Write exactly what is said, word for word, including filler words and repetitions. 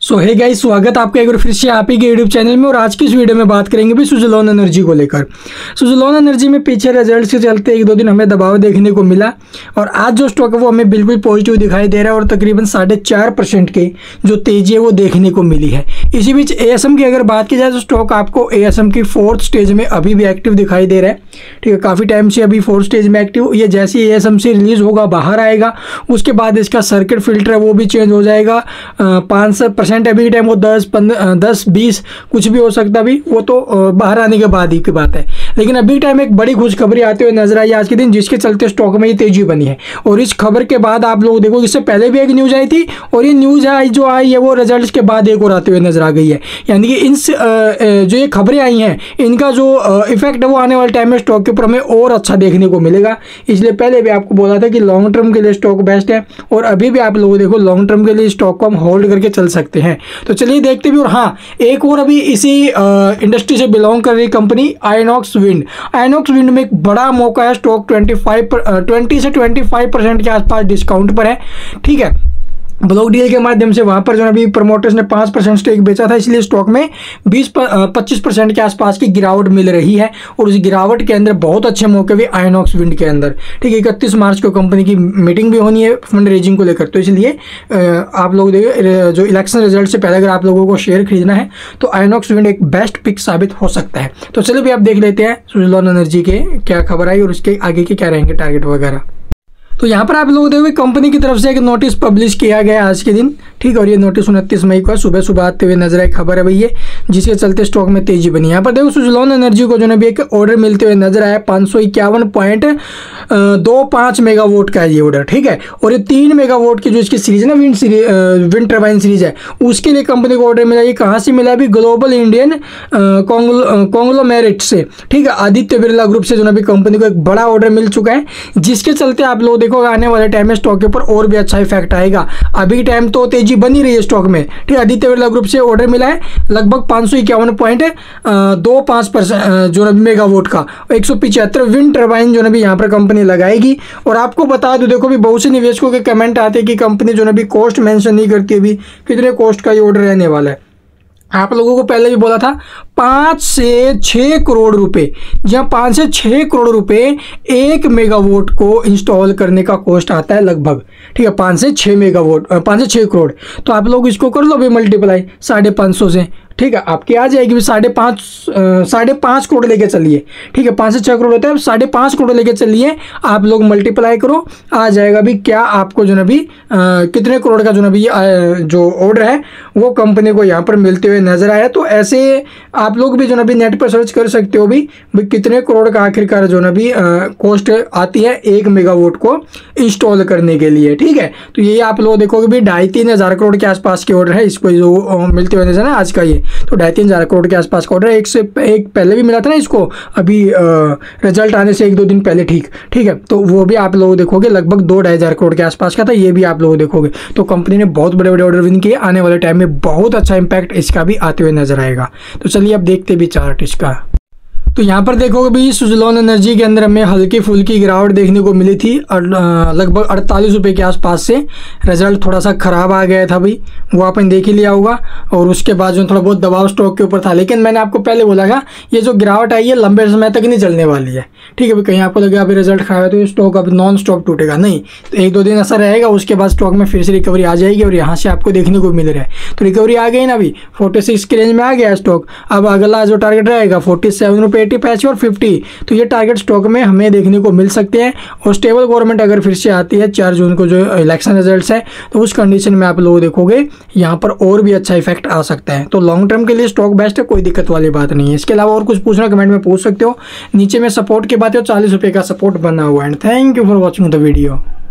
सो hey guys, स्वागत आपका एक बार फिर से आप ही के यूट्यूब चैनल में। और आज की इस वीडियो में बात करेंगे भी सुज़लोन एनर्जी को लेकर। सुज़लोन एनर्जी में पीछे रिजल्ट्स के चलते एक दो दिन हमें दबाव देखने को मिला और आज जो स्टॉक है वो हमें बिल्कुल पॉजिटिव दिखाई दे रहा है और तकरीबन साढ़े चार परसेंट की जो तेजी है वो देखने को मिली है। इसी बीच एएसएम की अगर बात की जाए तो स्टॉक आपको एएसएम की फोर्थ स्टेज में अभी भी एक्टिव दिखाई दे रहा है। ठीक है, काफ़ी टाइम से अभी फोर्थ स्टेज में एक्टिव। ये जैसे ही एएसएम से रिलीज होगा बाहर आएगा, उसके बाद इसका सर्किट फिल्टर है वो भी चेंज हो जाएगा। पाँच सौ परसेंट अभी के टाइम वो दस पंद्रह दस बीस कुछ भी हो सकता, भी वो तो बाहर आने के बाद ही की बात है। लेकिन अभी के टाइम एक बड़ी खुशखबरी आते हुए नजर आई आज के दिन, जिसके चलते स्टॉक में ये तेजी बनी है। और इस खबर के बाद आप लोग देखो, इससे पहले भी एक न्यूज आई थी और ये न्यूज आई जो आई है वो रिजल्ट्स के बाद एक और आते हुए नजर आ गई है। यानी कि इन जो ये खबरें आई हैं इनका जो इफेक्ट है वो आने वाले टाइम में स्टॉक के ऊपर हमें और अच्छा देखने को मिलेगा। इसलिए पहले भी आपको बोला था कि लॉन्ग टर्म के लिए स्टॉक बेस्ट है और अभी भी आप लोग देखो लॉन्ग टर्म के लिए स्टॉक को हम होल्ड करके चल सकते हैं। तो चलिए देखते भी। और हाँ, एक और अभी इसी इंडस्ट्री से बिलोंग कर रही कंपनी आइनॉक्स विंड। आइनॉक्स विंड में एक बड़ा मौका है, स्टॉक ट्वेंटी फाइव ट्वेंटी से ट्वेंटी फाइव परसेंट के आसपास डिस्काउंट पर है। ठीक है, ब्लॉक डील के माध्यम से वहाँ पर जो अभी प्रमोटर्स ने पाँच परसेंट स्टेक बेचा था, इसलिए स्टॉक में बीस पच्चीस परसेंट के आसपास की गिरावट मिल रही है। और उस गिरावट के अंदर बहुत अच्छे मौके भी आइनॉक्स विंड के अंदर। ठीक है, इकतीस मार्च को कंपनी की मीटिंग भी होनी है फंड रेजिंग को लेकर, तो इसलिए आप लोग देखिए जो इलेक्शन रिजल्ट से पहले अगर आप लोगों को शेयर खरीदना है तो आइनॉक्स विंड एक बेस्ट पिक साबित हो सकता है। तो चलिए भी आप देख लेते हैं सुज़लोन एनर्जी के क्या खबर आई और उसके आगे के क्या रहेंगे टारगेट वगैरह। तो यहाँ पर आप लोग देखो कंपनी की तरफ से एक नोटिस पब्लिश किया गया आज के दिन। ठीक है, और ये नोटिस उनतीस मई को सुबह सुबह आते हुए नजर आई खबर है भाई ये, जिसके चलते स्टॉक में तेजी बनी। यहाँ पर देखो सुज़लोन एनर्जी को जो है एक ऑर्डर मिलते हुए नजर आया पाँच सौ इक्यावन पॉइंट दो पाँच मेगावोट का है ये ऑर्डर। ठीक है, और ये तीन मेगावोट की जो इसकी सीरीज है ना, wind series wind turbine series है, उसके लिए कंपनी को ऑर्डर मिला। ये कहाँ से मिला? अभी ग्लोबल इंडियन कॉन्ग्लोमेरेट से। ठीक है, आदित्य बिरला ग्रुप से जो है कंपनी को एक बड़ा ऑर्डर मिल चुका है, जिसके चलते आप लोग देखो आने वाले टाइम में स्टॉक के ऊपर और भी अच्छा इफेक्ट आएगा। अभी टाइम तो तेजी बनी रही है स्टॉक में। ठीक है, आदित्य बिरला ग्रुप से ऑर्डर मिला है लगभग पाँच सौ इक्यावन पॉइंट दो पाँच परसेंट जो है मेगावाट का, एक सौ पिछहत्तर विंड टर्बाइन जो है यहाँ पर कंपनी लगाएगी। और आपको बता दो देखो भी बहुत से निवेशकों के कमेंट आते हैं कि कंपनी जो है कॉस्ट मेंशन नहीं करती अभी कितने कॉस्ट का ये ऑर्डर रहने वाला है। आप लोगों को पहले भी बोला था पाँच से छः करोड़ रुपए, जहाँ पाँच से छः करोड़ रुपए एक मेगावाट को इंस्टॉल करने का कॉस्ट आता है लगभग। ठीक है, पाँच से छः मेगावाट पाँच से छः करोड़, तो आप लोग इसको कर लो भी मल्टीप्लाई साढ़े पाँच सौ से। ठीक है, आपकी आ जाएगी भी साढ़े पाँच साढ़े पाँच करोड़ लेके चलिए। ठीक है, पाँच से छः करोड़ होता है, साढ़े पाँच करोड़ लेके चलिए, आप लोग मल्टीप्लाई करो, आ जाएगा भी क्या आपको जो ना भी कितने करोड़ का जो ना भी जो ऑर्डर है वो कंपनी को यहाँ पर मिलते हुए नजर आया। तो ऐसे आप लोग भी जो ना भी नेट पर सर्च कर सकते हो भी, भी कितने करोड़ का आखिरकार जो ना भी कॉस्ट आती है एक मेगावाट को इंस्टॉल करने के लिए। ठीक है, तो ये आप लोग देखोगे भी ढाई तीन हज़ार करोड़ के आसपास के ऑर्डर है इसको जो मिलते हुए नजर है आज का ये, तो ढाई तीन हज़ार करोड़ के आसपास का ऑर्डर एक से एक पहले भी मिला था ना इसको, अभी रिजल्ट आने से एक दो दिन पहले। ठीक ठीक है, तो वो भी आप लोग देखोगे लगभग दो ढाई हज़ार करोड़ के आसपास का था, ये भी आप लोग देखोगे। तो कंपनी ने बहुत बड़े बड़े ऑर्डर विन किए, आने वाले टाइम में बहुत अच्छा इंपैक्ट इसका भी आते हुए नजर आएगा। तो चलिए अब देखते भी चार्ट इसका। तो यहाँ पर देखोगे भी सुज़लोन एनर्जी के अंदर हमें हल्की फुल्की गिरावट देखने को मिली थी लगभग अड़तालीस रुपये के आसपास से। रिजल्ट थोड़ा सा ख़राब आ गया था भाई, वो आपने देख ही लिया होगा। और उसके बाद जो थोड़ा बहुत दबाव स्टॉक के ऊपर था, लेकिन मैंने आपको पहले बोला था ये जो गिरावट आई है लंबे समय तक नहीं चलने वाली है। ठीक है, भाई कहीं आपको लगे अभी रिजल्ट खराब है तो स्टॉक अभी नॉन स्टॉक टूटेगा नहीं, तो एक दो दिन असर रहेगा, उसके बाद स्टॉक में फिर से रिकवरी आ जाएगी और यहाँ से आपको देखने को मिल रहा है। तो रिकवरी आ गई ना, अभी फोर्टी सिक्स की रेंज में आ गया स्टॉक। अब अगला जो टारगेट रहेगा फोर्टी सेवन रुपये एटी पैसे और फिफ्टी, तो ये टारगेट स्टॉक में हमें देखने को मिल सकते हैं। और स्टेबल गवर्नमेंट अगर फिर से आती है चार जून को जो इलेक्शन रिजल्ट्स है, तो उस कंडीशन में आप लोग देखोगे यहाँ पर और भी अच्छा इफेक्ट आ सकता है। तो लॉन्ग टर्म के लिए स्टॉक बेस्ट है, कोई दिक्कत वाली बात नहीं है। इसके अलावा और कुछ पूछना कमेंट में पूछ सकते हो। नीचे में सपोर्ट की बात है, चालीस रुपये का सपोर्ट बना हुआ है। And thank you for watching the video.